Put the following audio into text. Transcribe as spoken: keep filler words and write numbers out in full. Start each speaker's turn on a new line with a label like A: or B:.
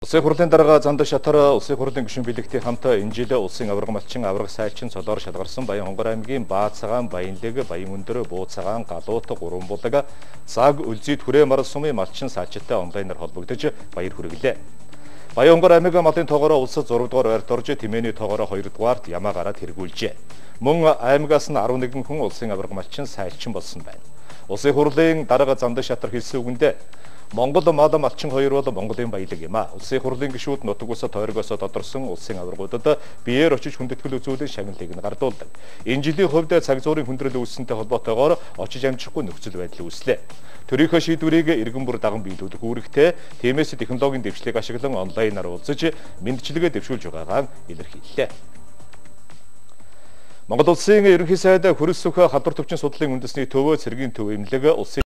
A: Улсын хурлын дарга Зандаа Шатар улсын хурлын гишүүн бэлэгтийн хамтаа энэ жил улсын аварга малчин аварга сайчин цодоор шалгарсан Баян Хонгор аймгийн Баа цагаан, Баянлэг, Баян өндөр, Буу цагаан, Галуут, Гурван булаг, Цаг, Үлзий, Түрээ мар сумын малчин саачтай онлайнаар холбогдож баяр хүргэлээ. Баян Хонгор аймгийн малын тоогоороо улсад зураг дугаар байрт орж тэмээний тоогоороо хоёр дугаарт ямаа гараад хэрэгүүлжээ. Мөн аймгаас нь арван нэгэн хүн улсын аварга малчин сайчин болсон байна. Улсын хурлын дарга Зандаа Шатар хэлсэн үгэндээ Монгол мал малчин хоёр бол Монголын баялаг юм а. Улсын хурлын гишүүд нутаг ус тойрогоос тодорсон улсын аваргуудад биеэр очиж хүндэтгэл үзүүлэн шагналыг нь гардуулдаг. Энэ жилийн хувьд цаг зуурын хүндрэл үүссэнтэй холбоотойгоор очиж амжихгүй нөхцөл байдал үүслээ. Төрийнхөө шийдвэрийг иргэн бүр даган биелүүлэх үүрэгтэй, тиймээс технологийн дэвшлиг ашиглан онлайнаар уулзаж мэндчилгээ дэвшүүлж байгаагаа илэрхийллээ. Монгол улсын ерөнхий сайд хөрөлсөх хадвар төвчин судлалын үндэсний төвөө цэргийн төв эмнэлэг улсын